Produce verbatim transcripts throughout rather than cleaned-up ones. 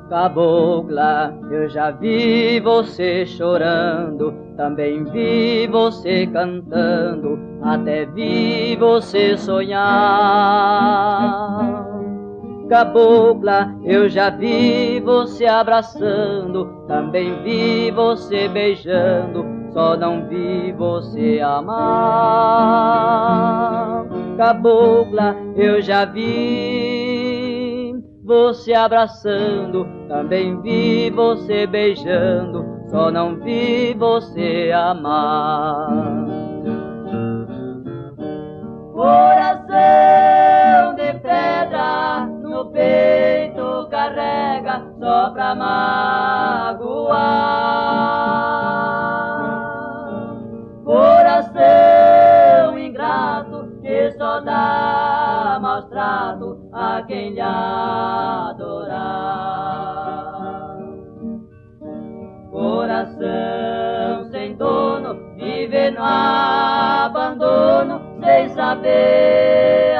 Cabocla, eu já vi você chorando, também vi você cantando, até vi você sonhar. Cabocla, eu já vi você abraçando, também vi você beijando, só não vi você amar. Cabocla, eu já vi você abraçando, também vi você beijando, só não vi você amar. Coração de pedra no peito carrega só pra magoar. Coração ingrato que só dá maus trato a quem lhe adorar. Coração sem dono vive no abandono sem saber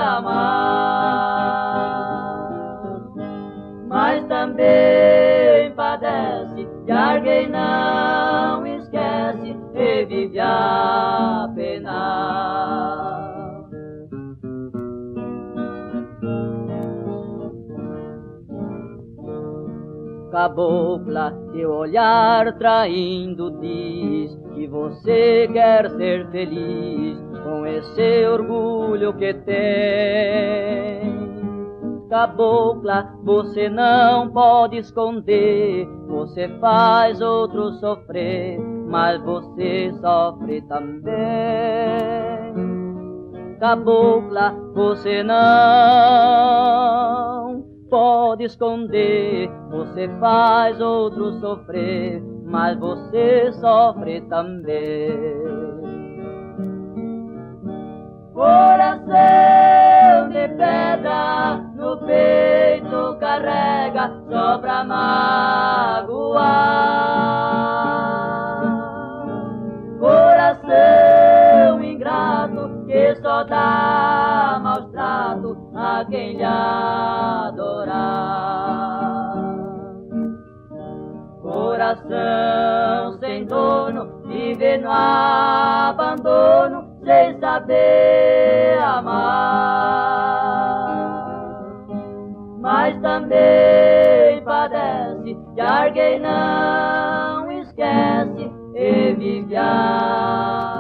amar, mas também padece de alguém não esquece e vive a penar. Cabocla, teu olhar traindo diz que você quer ser feliz com esse orgulho que tem. Cabocla, você não pode esconder, você faz outro sofrer, mas você sofre também. Cabocla, você não pode esconder, você faz outro sofrer, mas você sofre também. Coração de pedra no peito carrega só pra magoar. Coração ingrato que só dá maus trato a quem lhe adorar. Coração sem dono vive no abandono sem saber amar, mas também padece de alguém não esquece e vive a